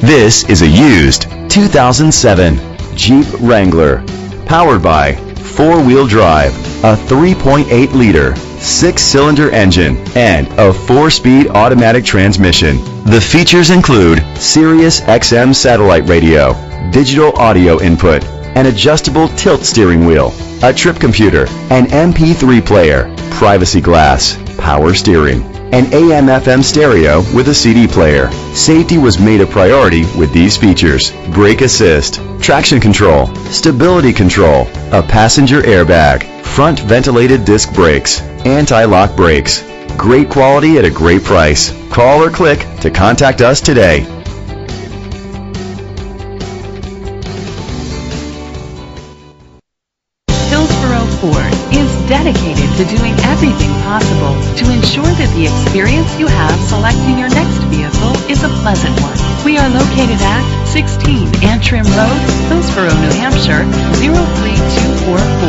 This is a used 2007 Jeep Wrangler, powered by four-wheel drive, a 3.8-liter six-cylinder engine, and a 4-speed automatic transmission. The features include Sirius XM satellite radio, digital audio input, an adjustable tilt steering wheel, a trip computer, an MP3 player, privacy glass, power steering, an AM/FM stereo with a CD player. Safety was made a priority with these features: brake assist, traction control, stability control, a passenger airbag, front ventilated disc brakes, anti-lock brakes. Great quality at a great price. Call or click to contact us today. Hillsborough Ford is dedicated to doing everything possible to ensure that the experience you have selecting your next vehicle is a pleasant one. We are located at 16 Antrim Road, Hillsborough, New Hampshire, 03244.